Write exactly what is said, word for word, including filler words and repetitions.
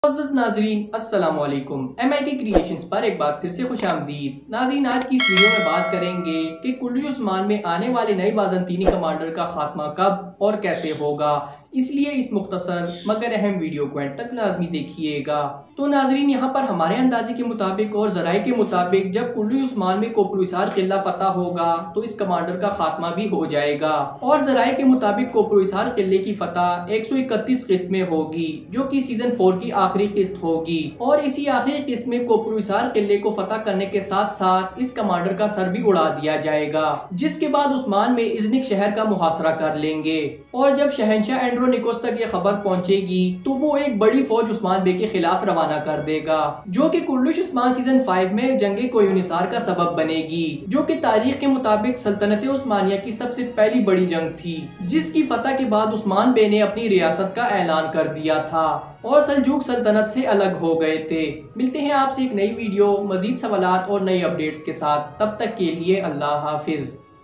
मुअज़्ज़ज़ नाज़रीन अस्सलाम वालेकुम। एम आई के क्रिएशंस पर एक बार फिर से खुश आमदीद। नाज़रीन, आज की इस वीडियो में बात करेंगे कि कुर्दिश उस्मान में आने वाले नए बाज़ंतीनी कमांडर का खात्मा कब और कैसे होगा, इसलिए इस मुख्तसर मगर अहम वीडियो को एंड तक लाजमी देखिएगा। तो नाजरीन, यहाँ पर हमारे अंदाजे के मुताबिक और जराए के मुताबिक जब कुर्दिश उस्मान में कोपरुइसार किला फतह होगा तो इस कमांडर का खात्मा भी हो जाएगा। और जराए के मुताबिक कोपरुइसार किले की फतह एक सौ इकतीस किस्त में होगी, जो कि सीजन फोर की आखिरी किस्त होगी। और इसी आखिरी किस्त में कोपरुइसार किले को फतह करने के साथ साथ इस कमांडर का सर भी उड़ा दिया जाएगा, जिसके बाद उस्मान में इज़निक शहर का मुहासरा कर लेंगे। और जब शहंशाह एंड्रोनिकोस तक ये खबर पहुंचेगी तो वो एक बड़ी फौज उस्मान बे के खिलाफ रवाना कर देगा, जो कि कुर्दिश उस्मान सीजन फाइव में जंगे कोयुनिसार का सबब बनेगी, जो कि तारीख के मुताबिक सल्तनत उस्मानिया की सबसे पहली बड़ी जंग थी, जिसकी फतह के बाद उस्मान बे ने अपनी रियासत का ऐलान कर दिया था और सल्जूक सल्तनत से अलग हो गए थे। मिलते हैं आपसे एक नई वीडियो मजीद सवालात और नई अपडेट्स के साथ, तब तक के लिए अल्लाह हाफिज।